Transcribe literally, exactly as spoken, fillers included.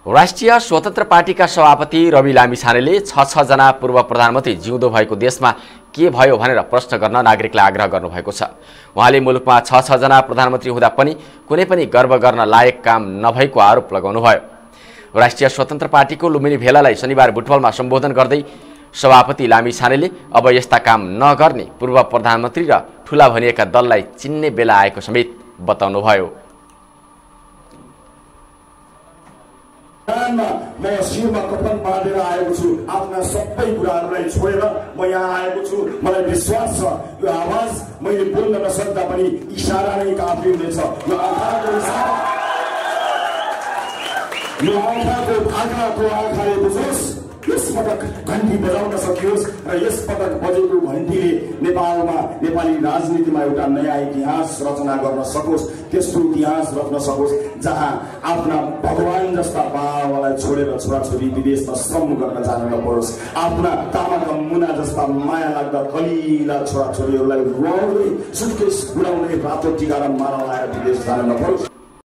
राष्ट्रिय स्वतन्त्र पार्टीका सभापति रवि लामिछानेले छ छ जना पूर्व प्रधानमन्त्री जिउँदो भएको देशमा के भयो भनेर प्रश्न गर्न नागरिकलाई आग्रह गर्नुभएको छ। उहाँले मुलुकमा छ छ जना प्रधानमन्त्री हुँदा पनि कुनै पनि गर्व गर्न लायक काम नभएको आरोप लगाउनुभयो। राष्ट्रिय स्वतन्त्र पार्टीको लुम्बिनी भेलालाई शनिबार बुटवलमा सम्बोधन गर्दै सभापति लामिछानेले अब यस्ता काम नगर्ने पूर्व प्रधानमन्त्री र ठूला भनिएका दललाई चिन्ने बेला आएको समेत बताउनुभयो। म शिरमा कफन बाँधेर आएको छु, आफ्ना सबै कुराहरूलाई छोडेर म यहाँ आएको छु। मलाई विश्वास छ यो आवाज मैले बोल्न नसक्दा पनि इशारा नै काफी हुनेछ। यो आँखाको इशारा, यो आँखाको आँखाको आँखाले बुझोस्, यस पटक घन्टी बजाउन सकियोस् र यस पटक बजेको घन्टीले नेपालमा नेपाली राजनीतिमा एउटा नयाँ इतिहास रचना गर्न सकोस्। त्यस्तो इतिहास रच्न सकोस् जहाँ आफ्ना भगवान जस्ता बाबालाई छोडेर छोराछोरी विदेशमा श्रम गर्न जान नपरोस्। आफ्ना तामाका मुना जस्ता माया लाग्दा कलिला छोराछोरीहरूलाई रुवाउँदै सुटकेस उडाउँदै रातो टिका र माला लाएर विदेश जान नपरोस्।